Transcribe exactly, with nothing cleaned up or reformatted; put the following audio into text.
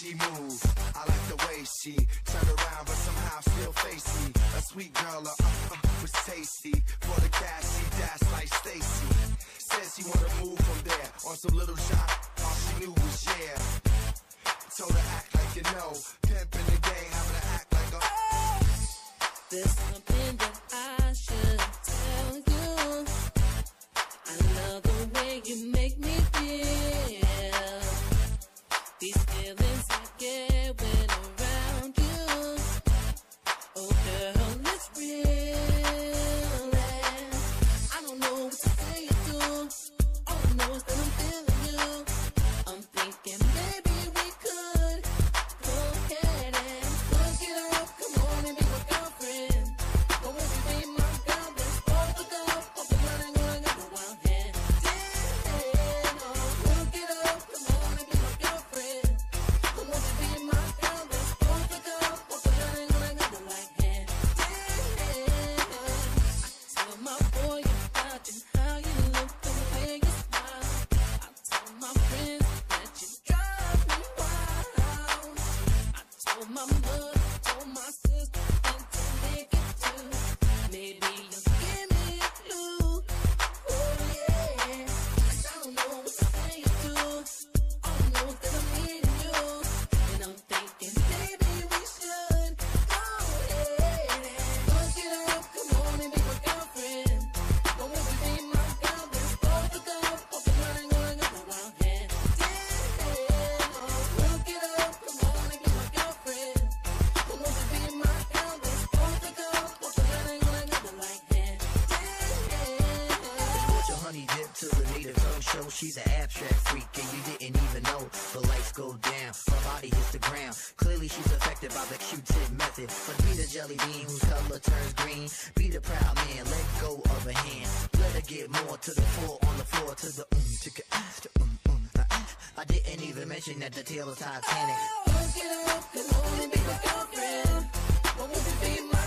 she move. I like the way she turned around, but somehow still face me. A sweet girl, uh, uh, was tasty. For the cash, she dashed like Stacy. Said she wanna move from there on some little shot. All she knew was yeah. Told her act like you know. Pimp in the game, having to act like a. There's something that I should tell you. I love the way you make me feel. These feelings I get when around you. Oh girl, it's real. And I don't know what to say or do. All I know is that I'm feeling you. I'm thinking maybe we could go ahead and look it up. Come on and be my girlfriend. But won't you be my girl? Let's both look up. Open mind and going up a wild hand. Damn, oh, look it up. Come on and be my girlfriend. But won't you be my girl? Let's both look up. Open mind and going up a wild hand. Damn, I tell my boy about you, how you look, the way you smile. I tell my friends that you drive me wild. I told my mother, told my sister, and to make it too. Maybe you'll give me a clue. Oh yeah, 'cause I don't know what to say or do. All I know is that I'm needing you, and I'm thinking maybe we should go ahead and look it up. Come on and be my girlfriend. But won't you be my girl? Let's both look up. Open mind and going up a wild hand. Damn, oh, look it up. Come on and be my girlfriend. But won't you be my girl? Let's both look up. Open mind and going up a wild hand. Damn. Put your honey dip to the native tongue show. She's an abstract freak and you didn't even know. The lights go down, her body hits the ground. Clearly she's affected by the Q-tip method. But be the jelly bean whose color turns green. Be the proud man, let go of her hand. Let her get more to the floor, on the floor to the um, to the after um um. I didn't even mention that the tail of Titanic. Look it up. Come on and be my girlfriend. But won't you be my